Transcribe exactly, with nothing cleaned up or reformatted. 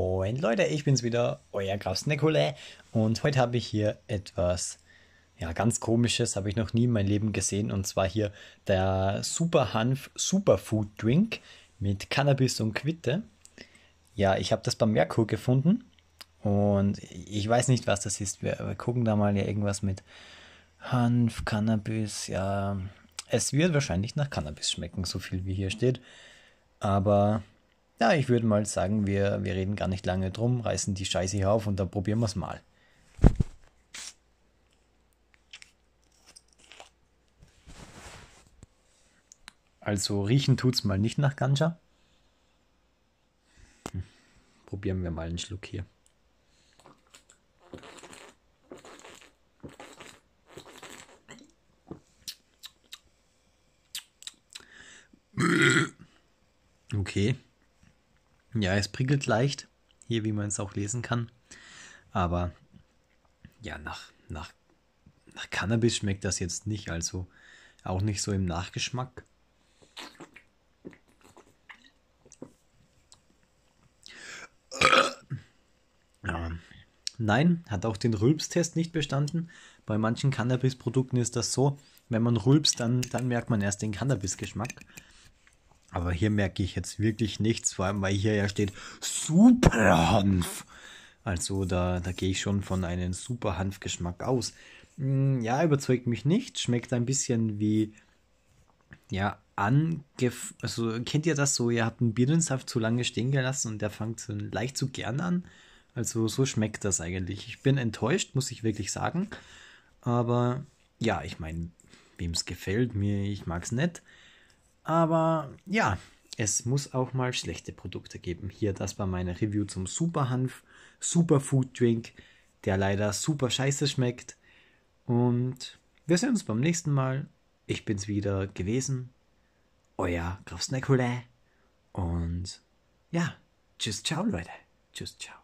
Moin Leute, ich bin's wieder, euer Graf Snackola, und heute habe ich hier etwas, ja, ganz Komisches, habe ich noch nie in meinem Leben gesehen, und zwar hier der Super Hanf Superfood Drink mit Cannabis und Quitte. Ja, ich habe das beim Merkur gefunden und ich weiß nicht, was das ist. Wir, wir gucken da mal, ja, irgendwas mit Hanf, Cannabis, ja, es wird wahrscheinlich nach Cannabis schmecken, so viel wie hier steht, aber ja, ich würde mal sagen, wir, wir reden gar nicht lange drum, reißen die Scheiße hier auf und dann probieren wir es mal. Also riechen tut's mal nicht nach Ganja. Hm, probieren wir mal einen Schluck hier. Okay. Ja, es prickelt leicht, hier wie man es auch lesen kann. Aber ja, nach, nach, nach Cannabis schmeckt das jetzt nicht, also auch nicht so im Nachgeschmack. Ja. Nein, hat auch den Rülpstest nicht bestanden. Bei manchen Cannabis-Produkten ist das so, wenn man rülpst, dann, dann merkt man erst den Cannabis-Geschmack. Aber hier merke ich jetzt wirklich nichts, vor allem weil hier ja steht Superhanf. Also da, da gehe ich schon von einem Superhanfgeschmack aus. Hm, ja, überzeugt mich nicht. Schmeckt ein bisschen wie, ja, angef... Also kennt ihr das so? Ihr habt einen Birnensaft zu lange stehen gelassen und der fängt so leicht zu gern an. Also so schmeckt das eigentlich. Ich bin enttäuscht, muss ich wirklich sagen. Aber ja, ich meine, wem es gefällt, mir, ich mag es nicht. Aber ja, es muss auch mal schlechte Produkte geben. Hier, das war meine Review zum Superhanf Superfood Drink, der leider super scheiße schmeckt. Und wir sehen uns beim nächsten Mal. Ich bin's wieder gewesen, euer Graf Snackola. Und ja, tschüss, ciao Leute. Tschüss, ciao.